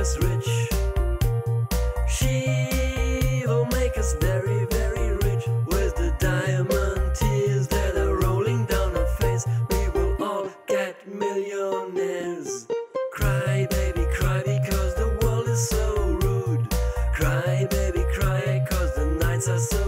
us rich. She will make us very, very rich. With the diamond tears that are rolling down her face, we will all get millionaires. Cry, baby, cry, because the world is so rude. Cry, baby, cry, 'cause the nights are so